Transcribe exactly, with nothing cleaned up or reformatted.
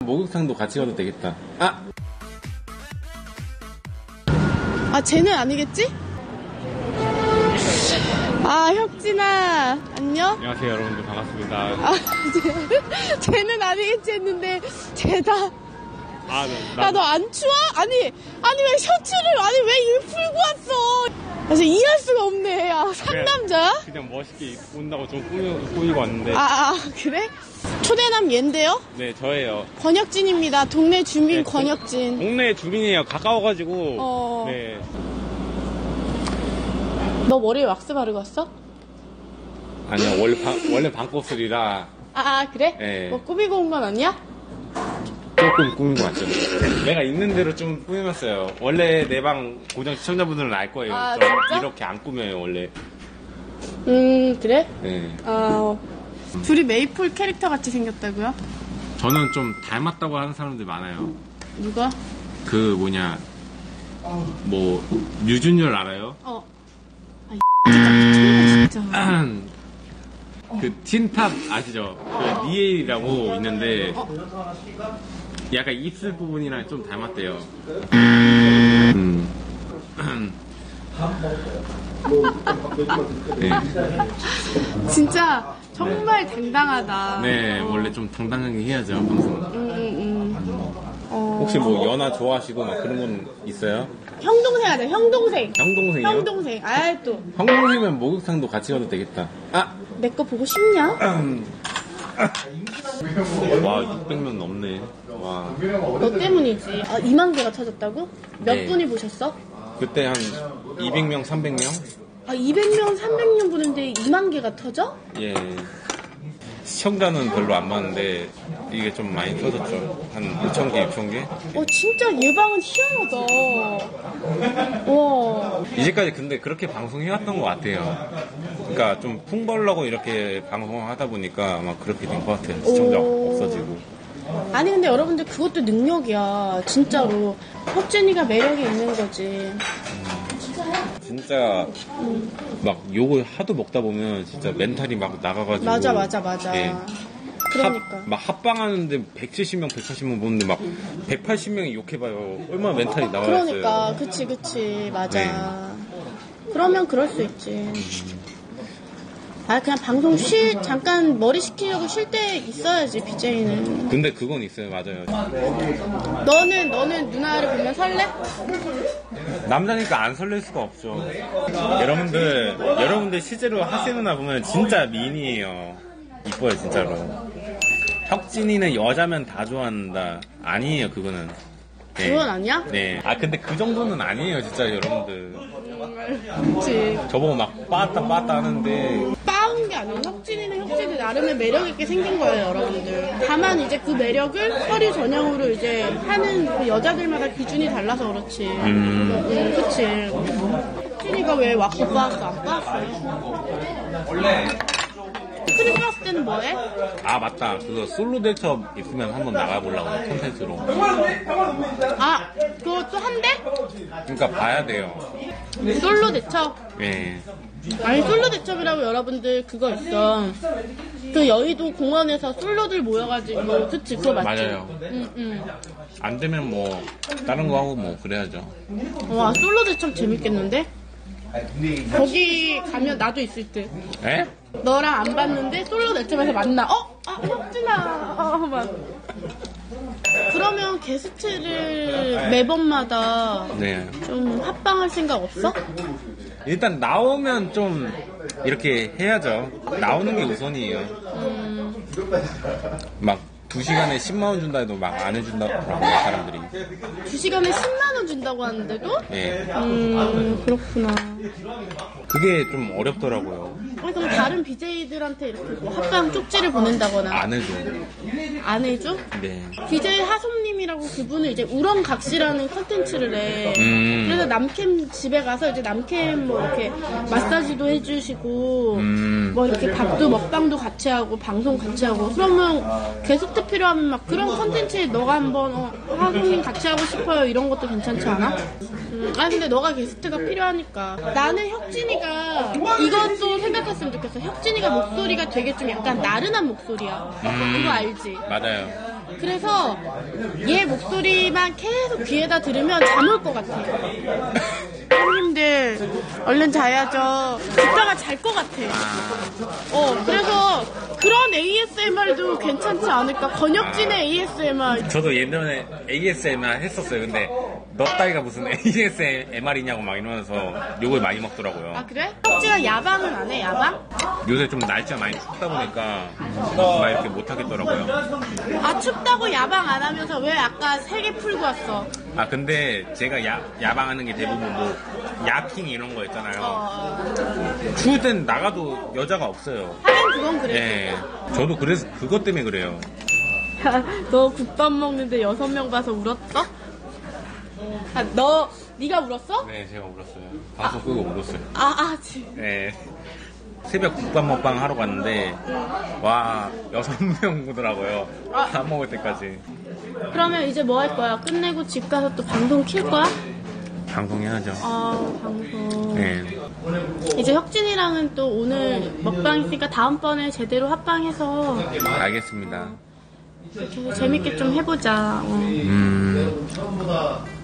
목욕탕도 같이 가도 되겠다. 아! 아, 쟤는 아니겠지? 아, 혁진아, 안녕? 안녕하세요, 여러분들. 반갑습니다. 아, 쟤, 쟤는 아니겠지 했는데, 쟤다. 아, 나, 야, 너 안 추워? 아니, 아니, 왜 셔츠를, 아니, 왜 이걸 풀고 왔어? 그래서 이해할 수가 없네. 아, 상남자야? 그냥, 그냥 멋있게 입고 온다고 좀 꾸미고, 꾸미고 왔는데. 아, 아, 그래? 초대남 얜데요? 네, 저예요. 권혁진입니다. 동네 주민 네, 권혁진. 동네 주민이에요. 가까워가지고. 어. 네. 너 머리에 왁스 바르고 왔어? 아니요, 원래 방, 원래 방꽃술이라. 아, 아, 그래? 네. 뭐 꾸미고 온 건 아니야? 조금 꾸미고 왔죠. 내가 있는 대로 좀 꾸며놨어요. 원래 내 방 고정 시청자분들은 알 거예요. 아, 저 진짜? 이렇게 안 꾸며요, 원래. 음, 그래? 네. 어, 둘이 메이플 캐릭터 같이 생겼다고요? 저는 좀 닮았다고 하는 사람들 많아요. 누가? 그 뭐냐, 뭐 류준열 알아요? 어. 아, 이 진짜. 그 틴탑 아시죠? 그 니에이라고 있는데 약간 입술 부분이랑 좀 닮았대요. 음. 네. 진짜 정말 당당하다. 네, 원래 좀 당당하게 해야죠, 방송. 음, 음, 음. 어... 혹시 뭐 연하 좋아하시고 막 그런 건 있어요? 형 동생 하자, 형 동생. 형 동생이요? 형 동생. 아, 또. 형 동생이면 목욕탕도 같이 가도 되겠다. 아! 내 거 보고 싶냐? 와, 육백 명 넘네. 와. 너 때문이지. 아, 이만 개가 터졌다고? 몇 네. 분이 보셨어? 그때 한 이백 명, 삼백 명? 아, 이백 명, 삼백 명 보는데 이만 개가 터져? 예. 시청자는 별로 안 많은데 이게 좀 많이 터졌죠. 한 오천 개, 육천 개? 어, 진짜 예방은 희한하다. 와. 이제까지 근데 그렇게 방송해왔던 것 같아요. 그러니까 좀 풍벌라고 이렇게 방송을 하다 보니까 막 그렇게 된 것 같아요. 시청자 오. 없어지고. 아니, 근데 여러분들 그것도 능력이야. 진짜로. 혁진이가 매력이 있는 거지. 진짜 막 욕을 하도 먹다 보면 진짜 멘탈이 막 나가가지고. 맞아, 맞아, 맞아. 예. 그러니까. 합, 막 합방하는데 백칠십 명, 백팔십 명 보는데 막 백팔십 명이 욕해봐요. 얼마나 멘탈이 나와있어요. 그러니까. 그치, 그치. 맞아. 네. 그러면 그럴 수 있지. 아, 그냥 방송 쉬, 잠깐 머리 식히려고 쉴 때 있어야지, 비제이는. 근데 그건 있어요. 맞아요. 너는, 너는 누나를 보면 설레? 남자니까 안 설렐 수가 없죠. 여러분들, 여러분들 실제로 하세 누나 보면 진짜 미인이에요. 이뻐요, 진짜로. 혁진이는 여자면 다 좋아한다. 아니에요, 그거는. 네. 그건 아니야? 네. 아, 근데 그 정도는 아니에요, 진짜 여러분들. 그치. 저보고 막 빠따 빠따 하는데. 빠은 게 아니고 혁진이는 혁진이 나름의 매력있게 생긴 거예요, 여러분들. 다만 이제 그 매력을 허리 전형으로 이제 하는 그 여자들마다 기준이 달라서 그렇지. 음. 음, 그치. 혁진이가 왜 왁구 빠았어? 안 빠았어? 원래. 크리스마스 때는 뭐 해? 아, 맞다. 그거 솔로 대첩 있으면 한번 나가보려고, 콘텐츠로. 아, 그것도 한대? 그러니까 봐야 돼요. 솔로 대첩? 예. 아니, 솔로 대첩이라고 여러분들 그거 있어. 그 여의도 공원에서 솔로들 모여가지고, 그치, 그거 맞지? 맞아요. 응, 응. 안 되면 뭐, 다른 거 하고 뭐, 그래야죠. 와, 솔로 대첩 재밌겠는데? 거기 가면 나도 있을 듯. 에? 너랑 안 봤는데 솔로 대첩에서 만나. 어? 아, 혁진아. 어, 막. 그러면 게스트를 매번마다 네. 좀 합방할 생각 없어? 일단 나오면 좀 이렇게 해야죠. 나오는 게 우선이에요. 음... 막 두 시간에 십만 원 준다 해도 막 안 해준다고 하고 사람들이. 두 시간에 십만 원 준다고 하는데도? 예. 음, 그렇구나. 그게 좀 어렵더라고요. 아니, 그럼 다른 비제이들한테 이렇게 뭐 합방 쪽지를 보낸다거나 안 해줘. 안 해줘? 네. 비제이 하솜님이라고 그분은 이제 우렁각시라는 컨텐츠를 해. 음. 그래서 남캠 집에 가서 이제 남캠 뭐 이렇게 마사지도 해주시고, 음. 뭐 이렇게 밥도 먹방도 같이 하고, 방송 같이 하고, 그러면 게스트 필요하면 막 그런 컨텐츠에 너가 한번, 어, 하솜님 같이 하고 싶어요. 이런 것도 괜찮지 않아? 음, 아, 근데 너가 게스트가 필요하니까. 나는 혁진이가 이것도 생각했으면 좋겠어. 혁진이가 목소리가 되게 좀 약간 나른한 목소리야. 음. 그거 알지? 맞아요. 그래서 얘 목소리만 계속 귀에다 들으면 잠 올 것 같아. 형님들 얼른 자야죠. 듣다가 잘 것 같아. 어, 그래서 그런 에이에스엠알도 괜찮지 않을까? 권혁진의 에이에스엠알. 저도 예전에 에이에스엠알 했었어요. 근데 너 따위가 무슨 에이에스엠알이냐고 막 이러면서 욕을 많이 먹더라고요. 아, 그래? 혁진아 야방은 안 해? 야방? 요새 좀 날씨가 많이 춥다 보니까 막 이렇게 못 하겠더라고요. 아, 춥다고 야방 안 하면서 왜 아까 세 개 풀고 왔어? 아 근데 제가 야, 야방하는 게 대부분 뭐 야킹 이런 거 있잖아요. 어, 추울 땐 나가도 여자가 없어요. 하긴 그건 그래. 네, 저도 그래서 그것 때문에 그래요. 야, 너 국밥 먹는데 여섯 명 봐서 울었어? 아, 너, 네가 울었어? 네, 제가 울었어요. 방송 끄고 울었어요. 아, 아, 지. 네. 새벽 국밥 먹방 하러 갔는데 와 여섯 명 오더라고요. 아. 다 먹을 때까지. 그러면 이제 뭐 할 거야? 끝내고 집 가서 또 방송 킬 거야? 방송해야죠. 아, 방송. 네. 이제 혁진이랑은 또 오늘 먹방 있으니까 다음번에 제대로 합방해서 알겠습니다. 이렇게 재밌게 좀 해보자. 어. 음.